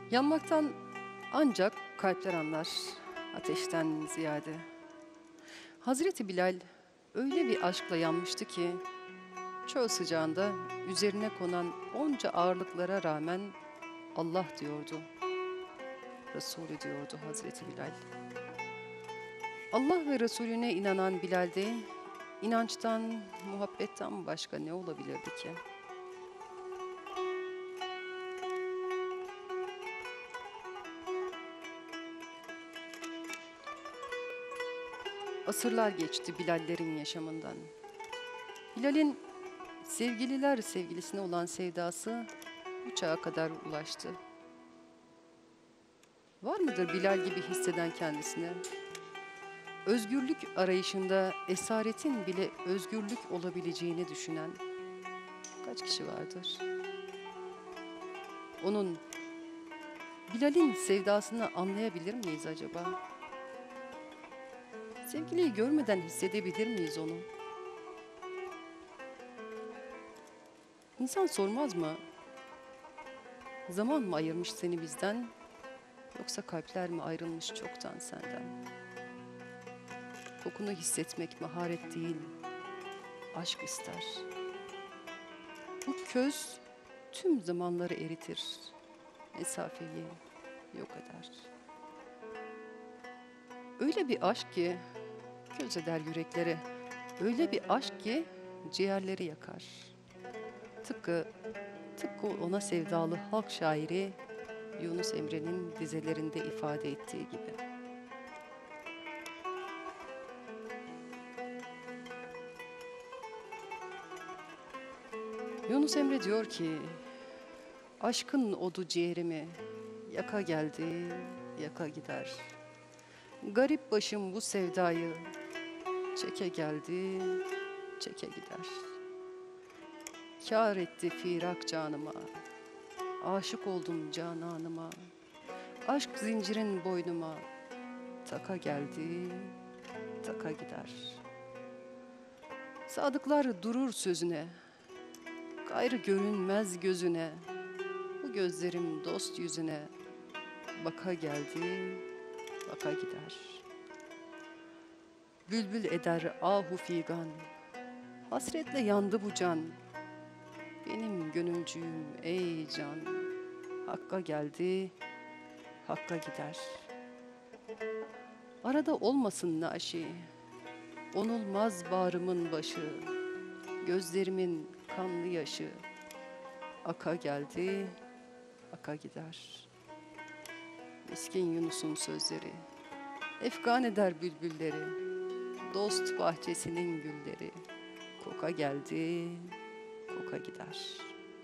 Yanmaktan ancak kalpler anlar, ateşten ziyade. Hazreti Bilal öyle bir aşkla yanmıştı ki, çöl sıcağında üzerine konan onca ağırlıklara rağmen Allah diyordu, Resulü diyordu Hazreti Bilal. Allah ve Resulüne inanan Bilal'de inançtan, muhabbetten başka ne olabilirdi ki? Asırlar geçti Bilallerin yaşamından. Bilal'in sevgililer sevgilisine olan sevdası bu çağa kadar ulaştı. Var mıdır Bilal gibi hisseden kendisine? Özgürlük arayışında esaretin bile özgürlük olabileceğini düşünen kaç kişi vardır? Onun, Bilal'in sevdasını anlayabilir miyiz acaba? Sevgiliyi görmeden hissedebilir miyiz onu? İnsan sormaz mı? Zaman mı ayırmış seni bizden, yoksa kalpler mi ayrılmış çoktan senden? Kokunu hissetmek maharet değil, aşk ister. Bu köz tüm zamanları eritir, mesafeyi yok eder. Öyle bir aşk ki göz eder yürekleri, öyle bir aşk ki ciğerleri yakar. Tıpkı ona sevdalı halk şairi Yunus Emre'nin dizelerinde ifade ettiği gibi. Yunus Emre diyor ki, aşkın odu ciğerimi yaka geldi, yaka gider. Garip başım bu sevdayı çeke geldi, çeke gider. Kâr etti firak canıma, aşık oldum cananıma. Aşk zincirin boynuma, taka geldi, taka gider. Sadıklar durur sözüne, gayrı görünmez gözüne. Bu gözlerim dost yüzüne, baka geldi, baka gider. Bülbül eder ahu figan, hasretle yandı bu can. Benim gönülcüğüm ey can, Hakk'a geldi, Hakk'a gider. Arada olmasın naşi, onulmaz bağrımın başı, gözlerimin kanlı yaşı, aka geldi, aka gider. Miskin Yunus'un sözleri, efgan eder bülbülleri, dost bahçesinin gülleri, koka geldi, koka gider.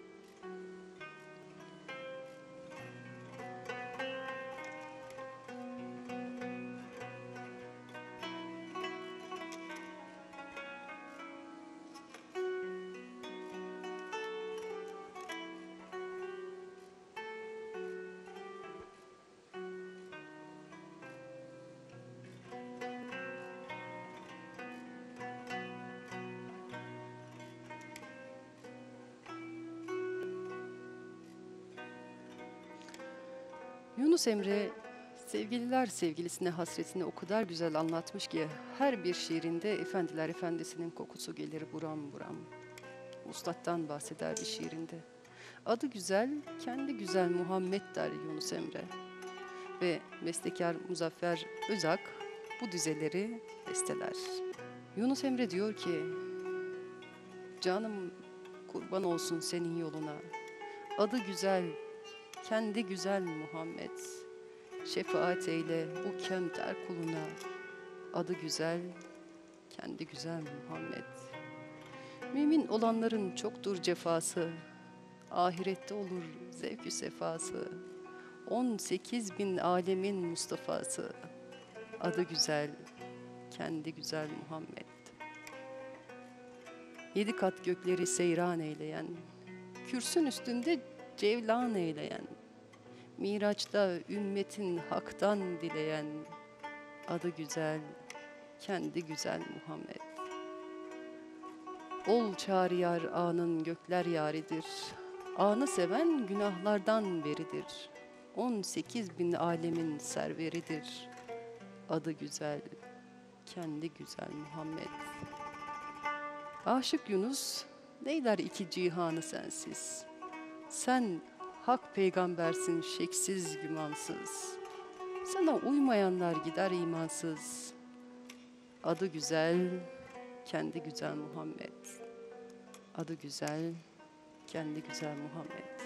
Yunus Emre sevgililer sevgilisine hasretini o kadar güzel anlatmış ki her bir şiirinde Efendiler Efendisi'nin kokusu gelir buram buram. Ustad'dan bahseder bir şiirinde. Adı güzel, kendi güzel Muhammed der Yunus Emre. Ve bestekar Muzaffer Özak bu dizeleri besteler. Yunus Emre diyor ki, canım kurban olsun senin yoluna. Adı güzel, kendi güzel Muhammed. Şefaat eyle bu kemter kuluna. Adı güzel, kendi güzel Muhammed. Mümin olanların çoktur cefası. Ahirette olur zevk-ü sefası. 18 bin alemin Mustafa'sı. Adı güzel, kendi güzel Muhammed. 7 kat gökleri seyran eyleyen, kürsün üstünde cevlan eyleyen, Miraç'ta ümmetin haktan dileyen, adı güzel, kendi güzel Muhammed. Ol çağrıyar anın gökler yaridir, anı seven günahlardan beridir. 18 bin alemin serveridir. Adı güzel, kendi güzel Muhammed. Aşık Yunus, neyler iki cihanı sensiz. Sen hak peygambersin şeksiz gümansız. Sana uymayanlar gider imansız. Adı güzel, kendi güzel Muhammed. Adı güzel, kendi güzel Muhammed.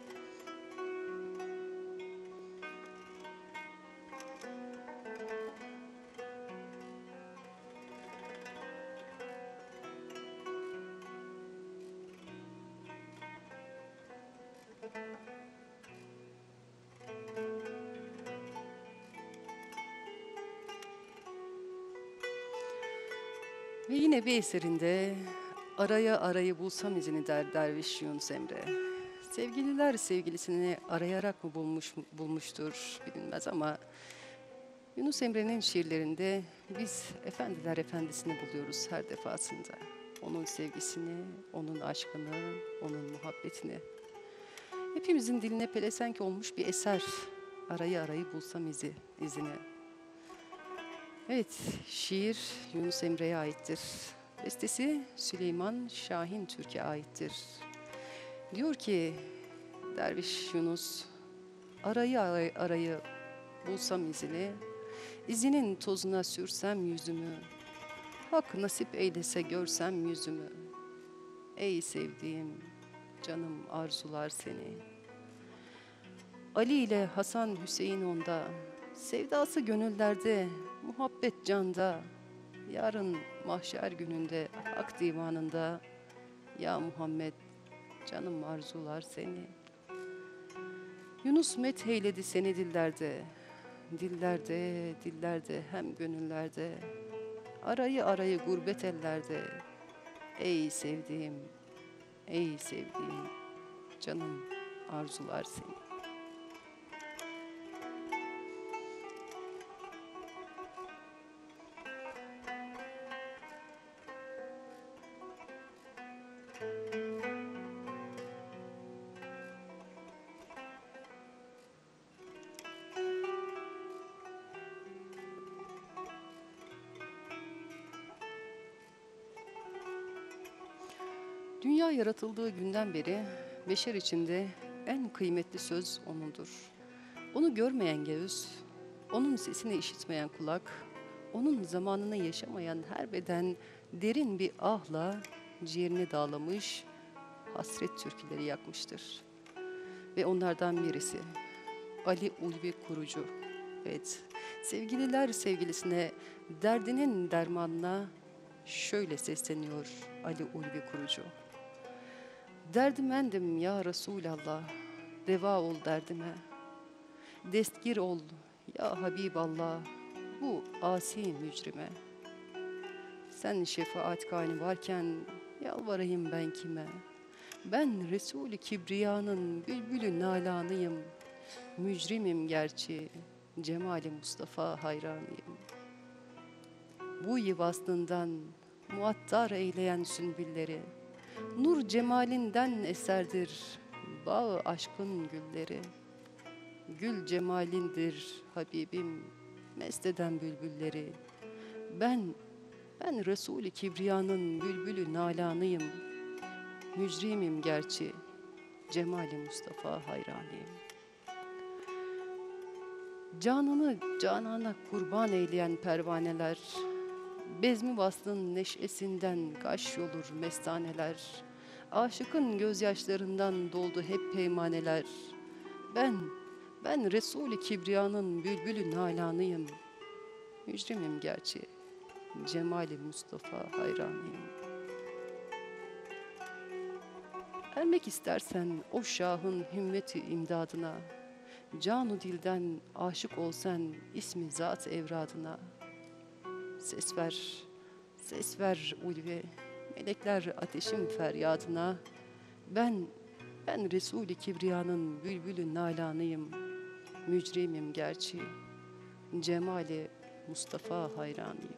Ve yine bir eserinde araya arayı bulsam izini der derviş Yunus Emre. Sevgililer sevgilisini arayarak mı bulmuştur bilinmez ama Yunus Emre'nin şiirlerinde biz efendiler efendisini buluyoruz her defasında. Onun sevgisini, onun aşkını, onun muhabbetini. Hepimizin diline pelesenk olmuş bir eser. Arayı arayı bulsam izini. Evet, şiir Yunus Emre'ye aittir. Bestesi Süleyman Şahin Türk'e aittir. Diyor ki derviş Yunus, arayı bulsam izini, izinin tozuna sürsem yüzümü, hak nasip eylese görsem yüzümü. Ey sevdiğim, canım arzular seni. Ali ile Hasan Hüseyin onda, sevdası gönüllerde, muhabbet canda. Yarın mahşer gününde, hak divanında, ya Muhammed, canım arzular seni. Yunus metheyledi seni dillerde, dillerde, dillerde, hem gönüllerde. Arayı arayı gurbet ellerde. Ey sevdiğim, ey sevdiğim, canım arzular seni. Dünya yaratıldığı günden beri beşer içinde en kıymetli söz O'nundur. Onu görmeyen göz, O'nun sesini işitmeyen kulak, O'nun zamanını yaşamayan her beden derin bir ahla ciğerini dağlamış, hasret türküleri yakmıştır. Ve onlardan birisi Ali Ulvi Kurucu. Evet, sevgililer sevgilisine, derdinin dermanına şöyle sesleniyor Ali Ulvi Kurucu. Derdimendim ya Resulallah, deva ol derdime. Destgir ol ya Habiballah, bu asi mücrime. Sen şefaat kâni varken yalvarayım ben kime? Ben Resul-i Kibriya'nın bülbülü nalanıyım. Mücrimim gerçi, cemali Mustafa hayranıyım. Bu yıvaslından muattar eyleyen sünbülleri, nur cemalinden eserdir bağ aşkın gülleri. Gül cemalindir Habibim, mest eden bülbülleri. Ben Resul-i Kibriya'nın bülbülü nalanıyım. Mücrimim gerçi, cemali Mustafa hayranıyım. Canını canana kurban eyleyen pervaneler, bezmi vaslın neşesinden gaş olur mestaneler. Aşıkın gözyaşlarından doldu hep peymaneler. Ben Resul-i Kibriya'nın bülbülü nalanıyım. Mücrimim gerçi, cemali Mustafa hayranıyım. Ermek istersen o şahın hümmeti imdadına, canu dilden aşık olsan ismi zat evradına. Ses ver ulvi, melekler ateşin feryadına. Ben Resul-i Kibriya'nın bülbülü nalanıyım. Mücrimim gerçi, cemali Mustafa hayranıyım.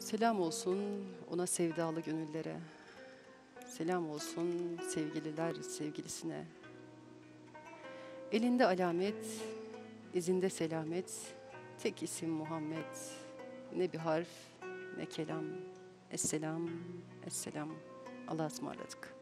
Selam olsun ona sevdalı gönüllere. Selam olsun sevgililer sevgilisine. Elinde alamet, izinde selamet. Tek isim Muhammed. Ne bir harf, ne kelam. Esselam, esselam. Allah'a ısmarladık.